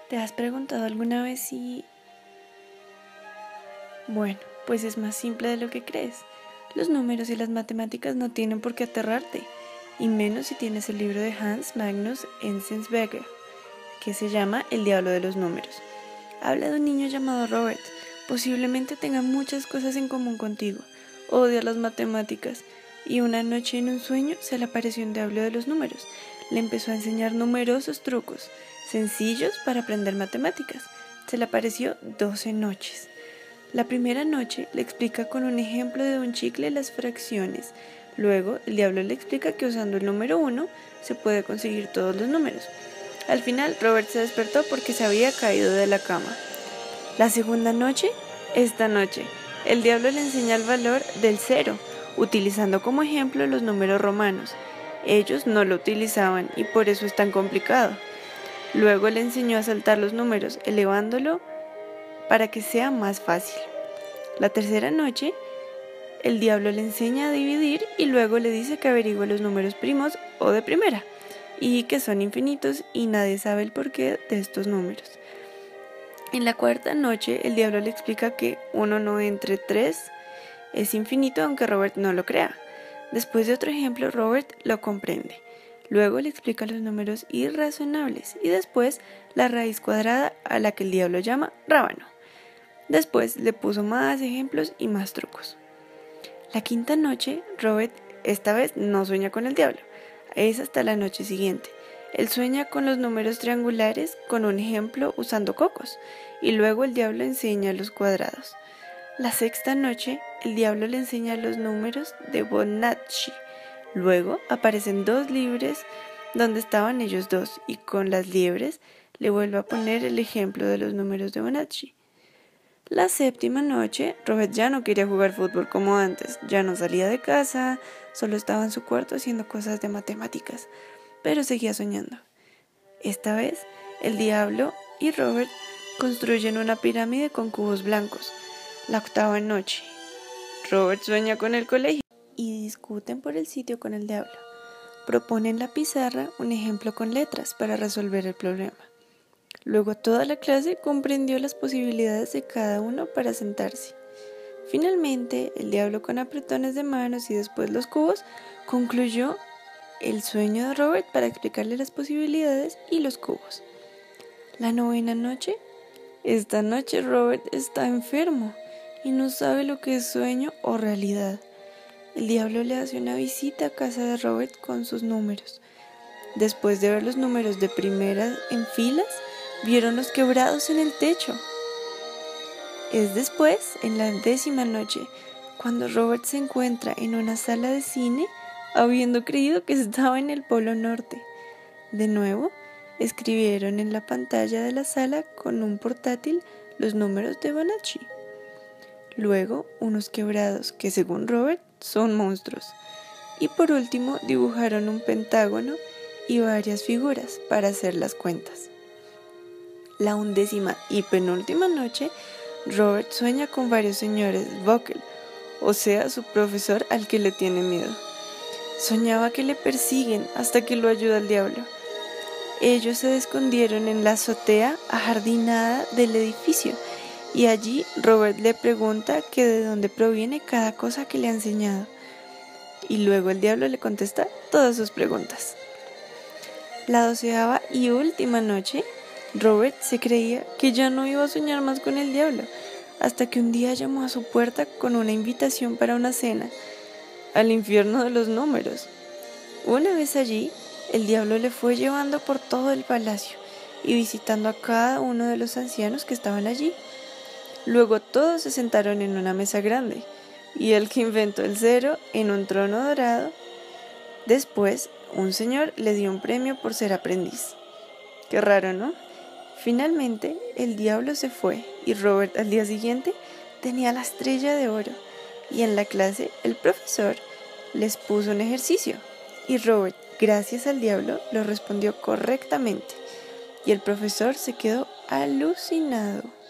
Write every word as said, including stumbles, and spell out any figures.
¿Te has preguntado alguna vez si... Bueno, pues es más simple de lo que crees. Los números y las matemáticas no tienen por qué aterrarte, y menos si tienes el libro de Hans Magnus Enzensberger, que se llama El diablo de los números. Habla de un niño llamado Robert. Posiblemente tenga muchas cosas en común contigo. Odia las matemáticas, y una noche en un sueño se le apareció un diablo de los números. Le empezó a enseñar numerosos trucos, sencillos para aprender matemáticas. Se le apareció doce noches. La primera noche le explica con un ejemplo de un chicle las fracciones. Luego, el diablo le explica que usando el número uno se puede conseguir todos los números. Al final, Robert se despertó porque se había caído de la cama. La segunda noche, esta noche, el diablo le enseña el valor del cero, utilizando como ejemplo los números romanos. Ellos no lo utilizaban y por eso es tan complicado. Luego le enseñó a saltar los números, elevándolo para que sea más fácil. La tercera noche, el diablo le enseña a dividir y luego le dice que averigüe los números primos o de primera, y que son infinitos y nadie sabe el porqué de estos números. En la cuarta noche, el diablo le explica que uno no entre tres es infinito aunque Robert no lo crea. Después de otro ejemplo, Robert lo comprende. Luego le explica los números irrazonables y después la raíz cuadrada a la que el diablo llama rábano. Después le puso más ejemplos y más trucos. La quinta noche, Robert esta vez no sueña con el diablo. Es hasta la noche siguiente. Él sueña con los números triangulares con un ejemplo usando cocos y luego el diablo enseña los cuadrados. La sexta noche, el diablo le enseña los números de Bonacci. Luego aparecen dos libres donde estaban ellos dos y con las liebres le vuelve a poner el ejemplo de los números de Bonacci. La séptima noche, Robert ya no quería jugar fútbol como antes, ya no salía de casa, solo estaba en su cuarto haciendo cosas de matemáticas, pero seguía soñando. Esta vez, el diablo y Robert construyen una pirámide con cubos blancos. La octava noche, Robert sueña con el colegio y discuten por el sitio con el diablo. Proponen en la pizarra un ejemplo con letras para resolver el problema. Luego toda la clase comprendió las posibilidades de cada uno para sentarse. Finalmente, el diablo con apretones de manos y después los cubos concluyó el sueño de Robert para explicarle las posibilidades y los cubos. La novena noche, esta noche Robert está enfermo y no sabe lo que es sueño o realidad. El diablo le hace una visita a casa de Robert con sus números. Después de ver los números de primera en filas, vieron los quebrados en el techo. Es después, en la décima noche, cuando Robert se encuentra en una sala de cine, habiendo creído que estaba en el Polo Norte. De nuevo, escribieron en la pantalla de la sala con un portátil los números de Bonacci. Luego, unos quebrados que, según Robert, son monstruos. Y por último, dibujaron un pentágono y varias figuras para hacer las cuentas. La undécima y penúltima noche, Robert sueña con varios señores Buckle, o sea, su profesor al que le tiene miedo. Soñaba que le persiguen hasta que lo ayuda el diablo. Ellos se escondieron en la azotea ajardinada del edificio y allí Robert le pregunta que de dónde proviene cada cosa que le ha enseñado. Y luego el diablo le contesta todas sus preguntas. La doceava y última noche, Robert se creía que ya no iba a soñar más con el diablo, hasta que un día llamó a su puerta con una invitación para una cena al infierno de los números. Una vez allí, el diablo le fue llevando por todo el palacio y visitando a cada uno de los ancianos que estaban allí. Luego todos se sentaron en una mesa grande y el que inventó el cero en un trono dorado. Después, un señor le dio un premio por ser aprendiz. Qué raro, ¿no? Finalmente, el diablo se fue y Robert al día siguiente tenía la estrella de oro y en la clase el profesor les puso un ejercicio y Robert, gracias al diablo, lo respondió correctamente y el profesor se quedó alucinado.